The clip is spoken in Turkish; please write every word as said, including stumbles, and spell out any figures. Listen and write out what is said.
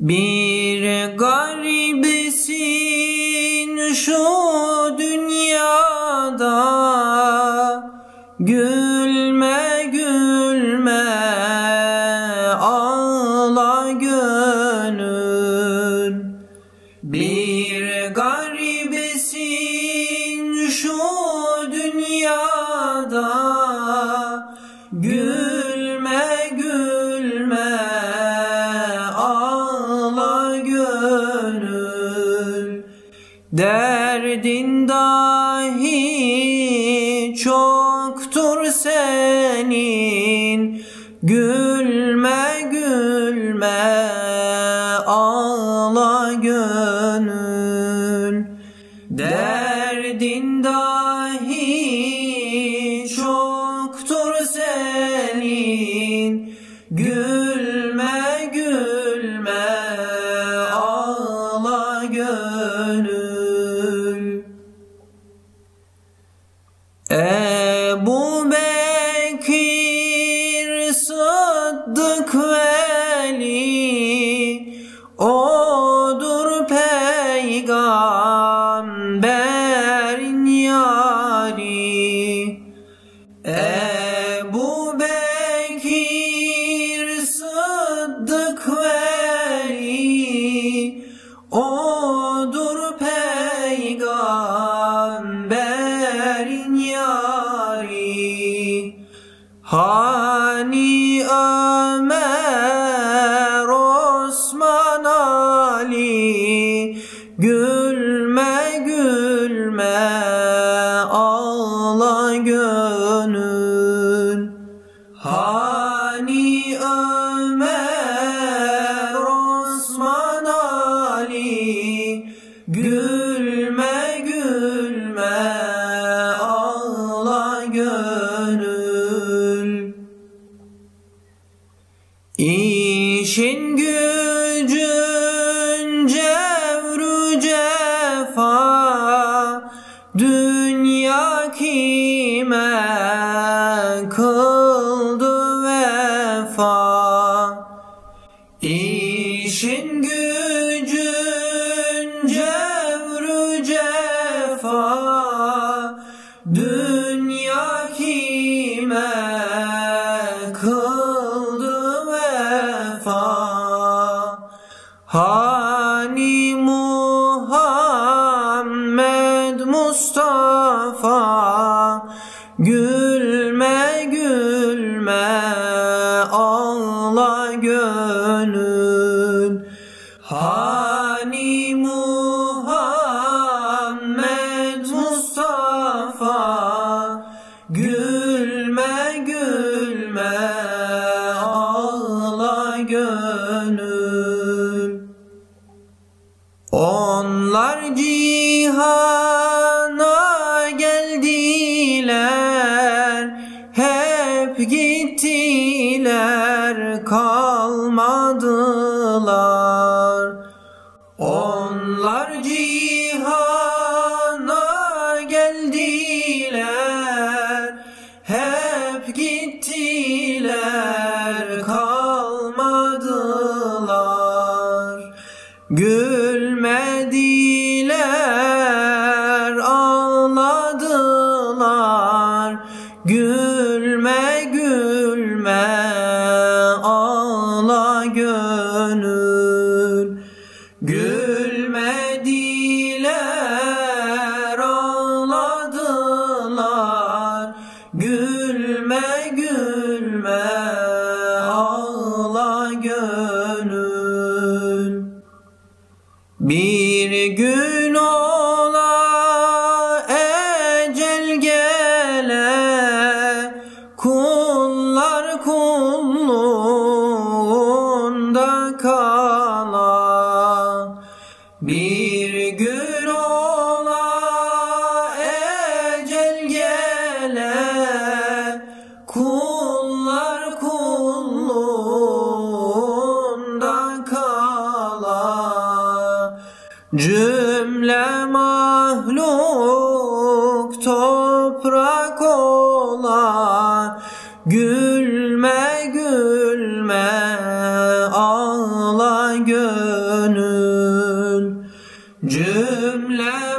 Bir garibsin şu dünyada, gülme gülme ağla gönül. Bir garibsin şu dünyada, gülme gülme ağla gönül. Derdin dahi çoktur senin, gülme gülme ağla gönül. Derdin dahi çoktur senin, gülme gülme ağla gönül. Ebu Bekir Sıddık Veli, odur peygamberin yari. Ebu Bekir Sıddık Veli, odur peygamberin yari. Hani Ömer, Osman, Ali, gülme gülme ağla gönül. Hani Ömer, Osman, Ali, gülme gülme ağla gönül. İşin gücün cevru cefa, dünya kime kıldı vefa. İşin gücün cevru cefa, dünya kime kıldı vefa. Hani Muhammed Mustafa, gülme gülme ağla gönül. Hani Muhammed Mustafa, gülme gülme ağla gönül. Onlar cihana geldiler, hep gittiler kalmadılar. Onlar cihana geldiler, hep gittiler kalmadılar. Gülmediler, ağladılar, gülme gülme ağla gönül. Gülmediler, ağladılar, gülme gülme ağla gönül. Bir gün ola ecel gele, kullar kulluğunda kala. Bir gün ola ecel gele, kullar kulluğunda kala. Cümle mahluk toprak ola, gülme gülme ağla gönül. cümle